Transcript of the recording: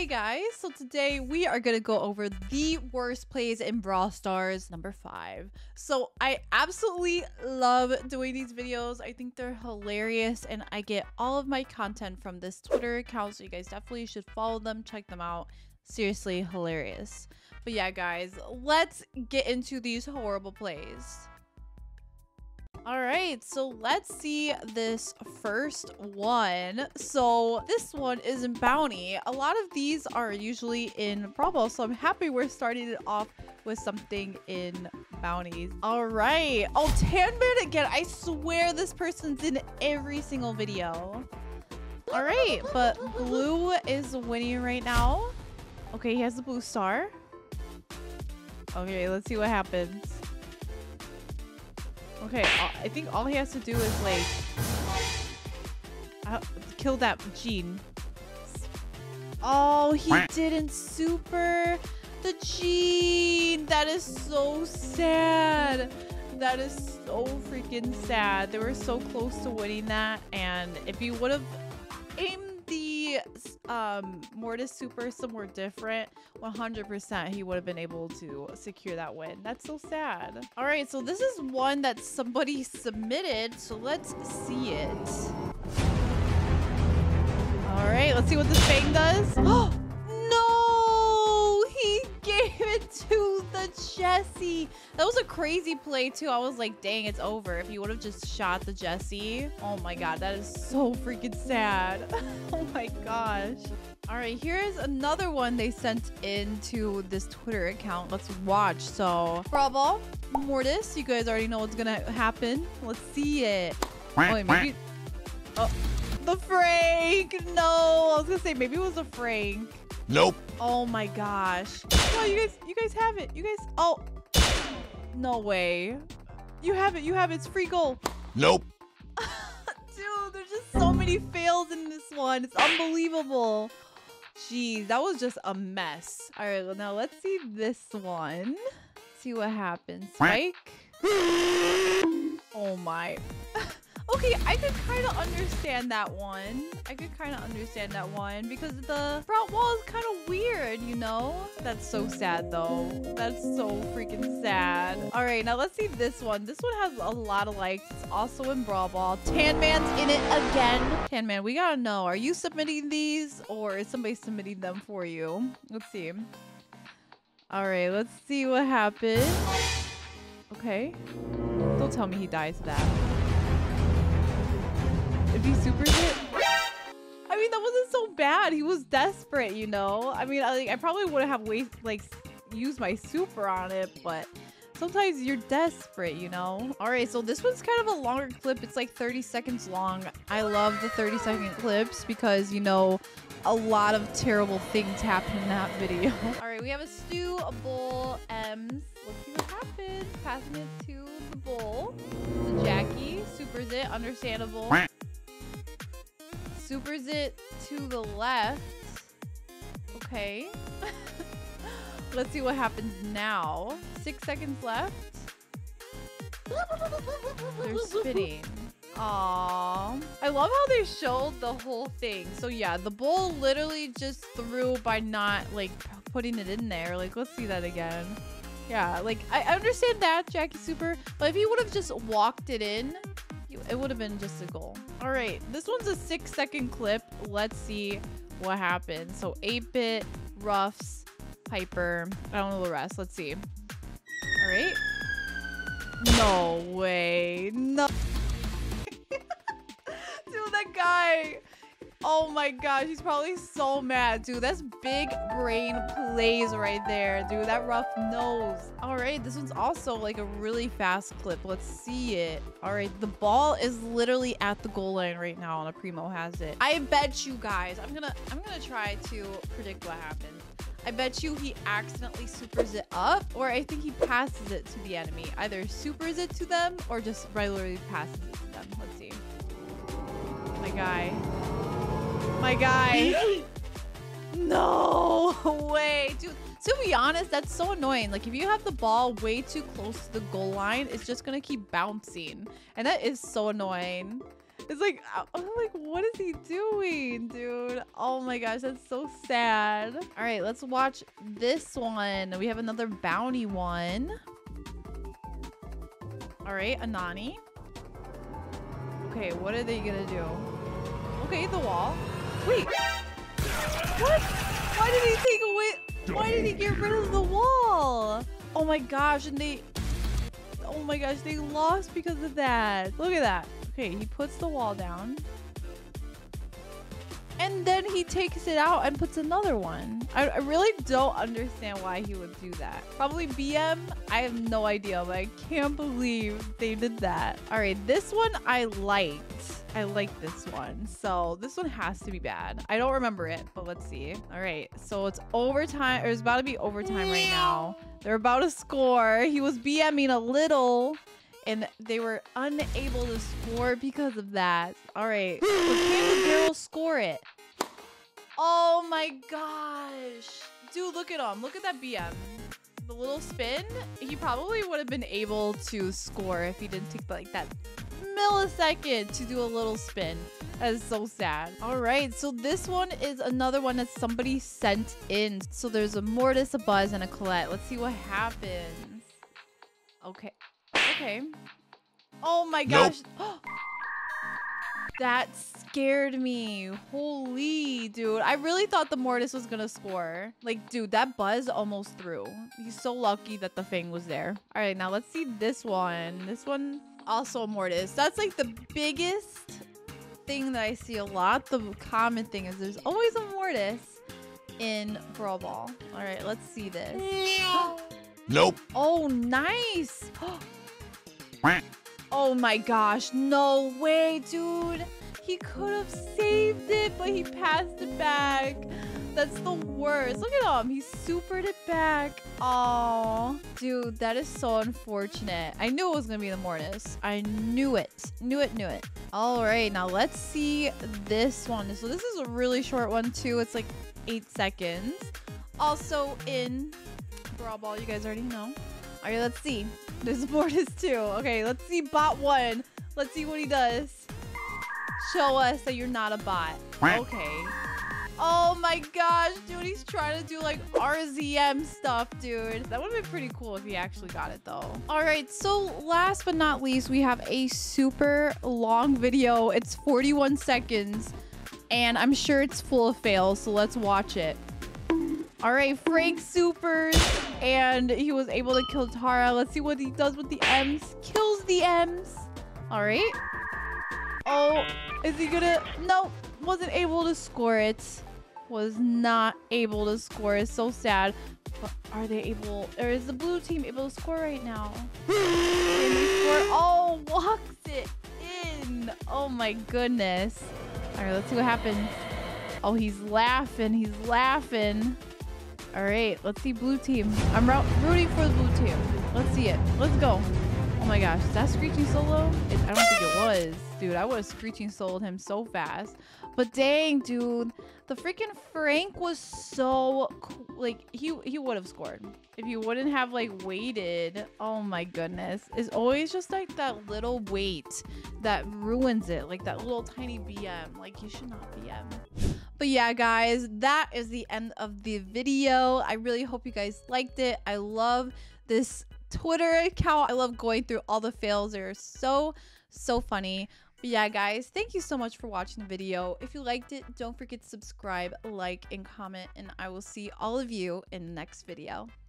Hey guys, so today we are gonna go over the worst plays in Brawl Stars number 5. So I absolutely love doing these videos. I think they're hilarious and I get all of my content from this Twitter account, so you guys definitely should follow them, check them out. Seriously hilarious. But yeah guys, let's get into these horrible plays. Alright, so let's see this first one. So this one is in Bounty. A lot of these are usually in Brawl Ball, so I'm happy we're starting it off with something in Bounties. Alright. Oh, Tanman again. I swear this person's in every single video. Alright, but Blue is winning right now. Okay, he has the blue star. Okay, let's see what happens. Okay, I think all he has to do is like kill that Gene. Oh, he didn't super the Gene. That is so sad. That is so freaking sad. They were so close to winning that, and if he would have aimed the Mortis super somewhere different, 100% he would have been able to secure that win. That's so sad. All right, so this is one that somebody submitted, so let's see it. All right, let's see what this Fang does. Oh no, he gave it to the Jessie. That was a crazy play too. I was like, dang, it's over. If you would have just shot the Jessie. Oh my god, that is so freaking sad. Oh my gosh. All right, here's another one they sent into this Twitter account. Let's watch. So, Brawl Ball, Mortis, you guys already know what's gonna happen. Let's see it. Oh, wait, maybe... Oh, the Frank! No, I was gonna say maybe it was a Frank. Nope. Oh my gosh. No, you guys have it. You guys... Oh. No way. You have it. You have it. It's free goal. Nope. Dude, there's just so many fails in this one. It's unbelievable. Jeez, that was just a mess. All right, well, now let's see this one. See what happens. Spike. Oh my. Okay, I could kind of understand that one. Because the front wall is kind of weird, you know? That's so sad, though. That's so freaking sad. All right, now let's see this one. This one has a lot of likes. It's also in Brawl Ball. Tanman's in it again. Tanman, we gotta know. Are you submitting these or is somebody submitting them for you? Let's see. All right, let's see what happens. Okay. Don't tell me he dies to that. If he supers it, I mean, that wasn't so bad. He was desperate, you know. I mean, I probably would have used my super on it, but sometimes you're desperate, you know. All right, so this one's kind of a longer clip. It's like 30 seconds long. I love the 30-second clips because, you know, a lot of terrible things happen in that video. All right, we have a Stu, a Bull, Ems. Let's see what happens. Passing it to the Bull. The Jackie supers it. Understandable. Supers it to the left. Okay. Let's see what happens now. 6 seconds left. They're spinning. Aww. I love how they showed the whole thing. So yeah, the Bull literally just threw by not like putting it in there. Like, let's see that again. Yeah, like I understand that, Jackie Super, but if you would have just walked it in, it would have been just a goal. All right, this one's a 6-second clip. Let's see what happens. So 8-Bit, Ruffs, Piper. I don't know the rest. Let's see. All right. No way. No. Dude, that guy. Oh my gosh, he's probably so mad, dude. That's big brain plays right there, dude. That Ruff knows. All right, this one's also like a really fast clip. Let's see it. All right, the ball is literally at the goal line right now, and a Primo has it. I bet you guys, I'm gonna try to predict what happens. I bet you he accidentally supers it up, or I think he passes it to the enemy. Either supers it to them or just regularly passes it to them. Let's see. My guy. My guy. No way. Dude, to be honest, that's so annoying. Like, if you have the ball way too close to the goal line, it's just going to keep bouncing. And that is so annoying. It's like, I'm like, what is he doing, dude? Oh my gosh, that's so sad. All right, let's watch this one. We have another bounty one. All right, Anani. Okay, what are they gonna do? Okay, the wall. Wait, what? Why did he take away? Why did he get rid of the wall? Oh my gosh, and oh my gosh, they lost because of that. Look at that. Okay, he puts the wall down. And then he takes it out and puts another one. I really don't understand why he would do that. Probably BM. I have no idea, but I can't believe they did that. All right, this one I liked. I like this one. So this one has to be bad. I don't remember it, but let's see. All right, so it's overtime. Or it's about to be overtime right now. They're about to score. He was BMing a little, and they were unable to score because of that. All right, so can the girl score it? Oh my gosh. Dude, look at him. Look at that BM. The little spin. He probably would have been able to score if he didn't take like that millisecond to do a little spin. That is so sad. All right, so this one is another one that somebody sent in. So there's a Mortis, a Buzz, and a Colette. Let's see what happens. Okay. Okay. Oh my gosh. Nope. That scared me. Holy, dude. I really thought the Mortis was gonna score. Like, dude, that Buzz almost threw. He's so lucky that the Fang was there. All right, now let's see this one. This one, also a Mortis. That's like the biggest thing that I see a lot. The common thing is there's always a Mortis in Brawl Ball. All right, let's see this. Nope. Oh, nice. Oh my gosh, no way, dude. He could have saved it, but he passed it back. That's the worst. Look at him. He supered it back. Oh, dude, that is so unfortunate. I knew it was going to be the Mortis. I knew it. Knew it. All right, now let's see this one. So this is a really short one, too. It's like 8 seconds. Also in Brawl Ball, you guys already know. All right, let's see. There's Mortis too. Okay, let's see bot 1. Let's see what he does. Show us that you're not a bot. Okay. Oh my gosh, dude. He's trying to do like RZM stuff, dude. That would have been pretty cool if he actually got it though. All right, so last but not least, we have a super long video. It's 41 seconds, and I'm sure it's full of fails, so let's watch it. All right, Frank supers, and he was able to kill Tara. Let's see what he does with the M's. Kills the M's. All right. Oh, is he gonna? No, wasn't able to score it. Was not able to score. It's so sad. But are they able, or is the blue team able to score right now? Can they score? Oh, walks it in. Oh my goodness. All right, let's see what happens. Oh, he's laughing. He's laughing. All right, let's see blue team. I'm rooting for the blue team. Let's see it. Let's go. Oh my gosh, is that Screeching Solo? I don't think it was. Dude, I would have Screeching Soloed him so fast. But dang, dude. The freaking Frank was so cool. Like, he would have scored. If he wouldn't have, like, waited. Oh my goodness. It's always just, like, that little wait that ruins it. Like, that little tiny BM. Like, you should not BM. But yeah, guys, that is the end of the video. I really hope you guys liked it. I love this Twitter account. I love going through all the fails. They're so funny. But yeah, guys, thank you so much for watching the video. If you liked it, don't forget to subscribe, like, and comment, and I will see all of you in the next video.